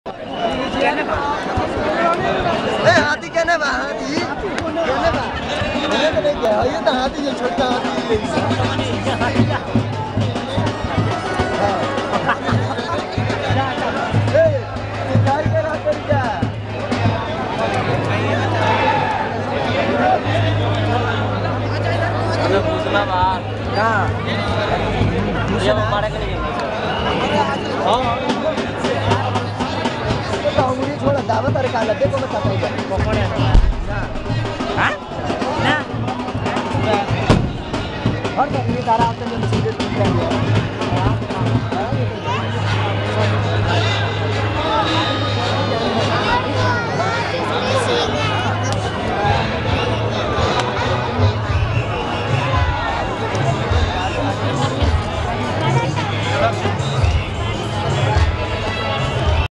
हाथी कहने बा हाथी कहने बा ये तो नहीं क्या ये तो हाथी जो छोटा हाथी काय करा कर क्या हमें पूछना बा हां ये हमारे के लिए हां तो मुझे छोड़ दावा तारे का लगे को बता पाएगा कौन है हां ना और ये तारा आपने जो सीधे पूछ लिया